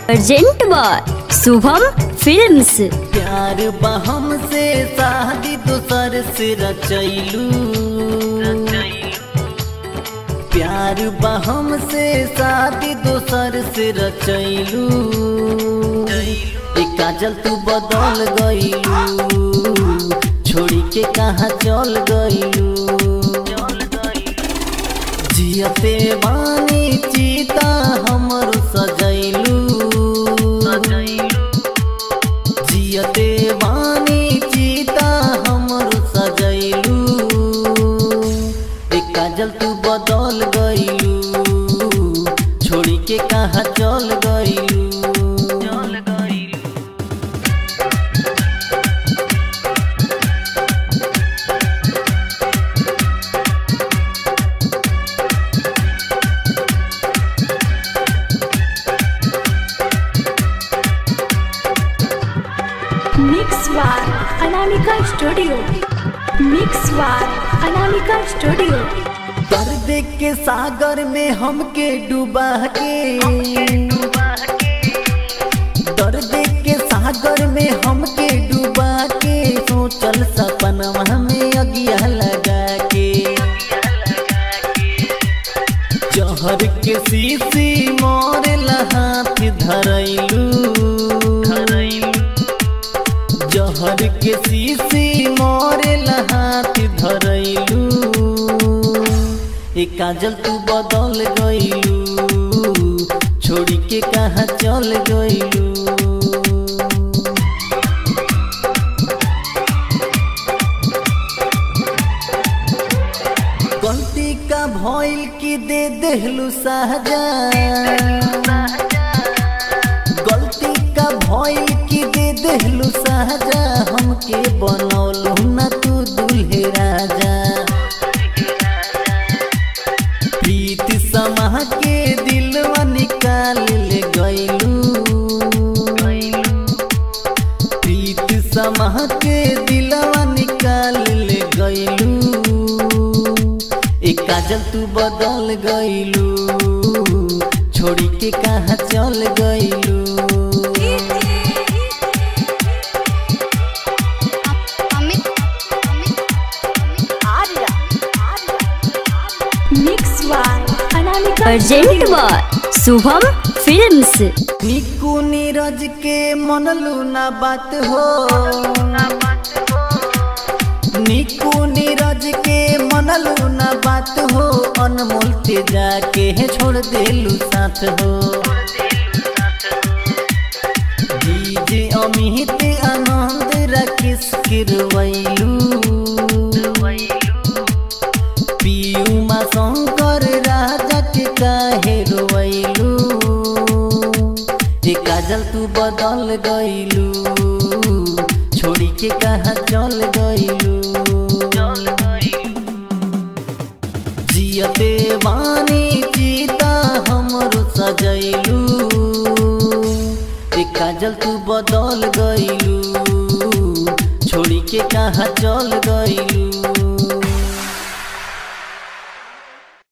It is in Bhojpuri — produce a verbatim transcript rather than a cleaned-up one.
Present by Shubham films. प्यार बहम से शादी दोसर से रचैलू, प्यार बहम से शादी दोसर से रचैलू। एक काजल तू बदल गईलू, छोड़ी के कहाँ चल गईलू। जियते बानी चीता हमर सजैलू, जियते बानी चीता हमर सजैलू। एक काजल तू बदल गईलू, छोड़ी के कहाँ चल गईलू। मिक्स बार अनामिका स्टूडियो, मिक्स बार अनामिका स्टूडियो। दर्द के सागर में हमके डूबा के, दर्द के सागर में हमके डूबा के। सोचल सपनवा में अगिया लगा के, जहर के शीशी मोरे हाथ धरैलू, जहर के शीशी मोरे हाथ धरैलू। एक काजल तू बदल गईलू, छोड़ी के कहाँ चल गईलू। गलती का भइल की दे देहलू सहजा, गलती का भइल की दे देहलू सहजा। हमके बनौलू न तू दूल्हे राजा, प्रीत समा के दिलवा निकाल ले गईलू, प्रीत समा के दिलवा निकाल ले गईलू। एक काजल तू बदल गईलू, छोड़ी के कहाँ चल गईलू। मिक्स बार Anamika present by Shubham films. Niku Neeraj के मनलू ना बात हो, निकू नीरज के मनलू ना बात हो। अनमोल ते जाके छोड़ देलू साथ हो, डीजे अमित आनंद राकेश किरवैलू, पीयूमा शंकर राजा के काहे रोवैलू। एक काजल तू बदल गईलू, छोड़ी के कहाँ चल गईलू। जियते बानी चीता हमरो सजैलू। एक काजल तू बदल गईलू, छोड़ी के कहाँ चल गईलू।